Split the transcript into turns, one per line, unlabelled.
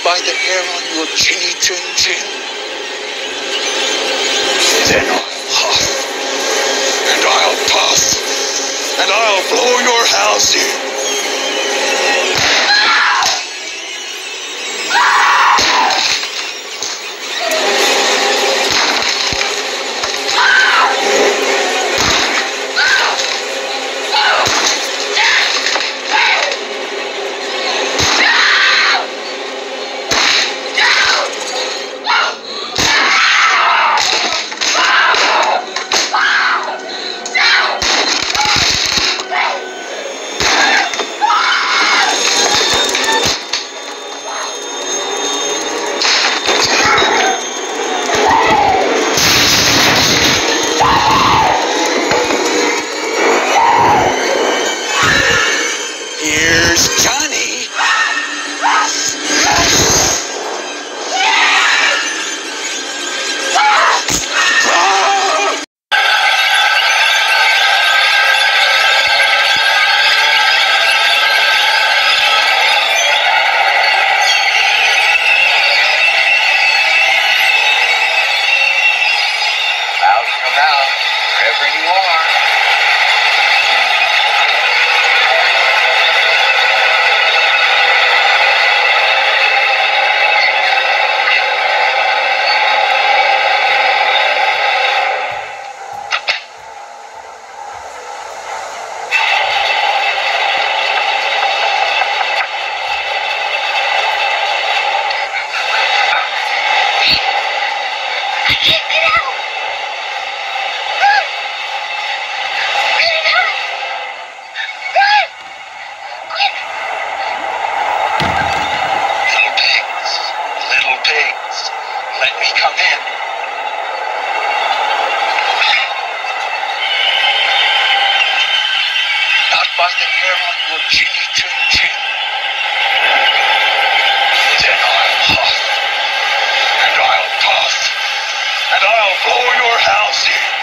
by the hair on your chinny chin chin. Then I'll huff, and I'll puff, and I'll blow your house in. Here's Johnny. Come out, wherever you are. Little pigs, let me come in. Not by the hair on your chinny chin chin. Then I'll huff, and I'll puff, and I'll blow your house in.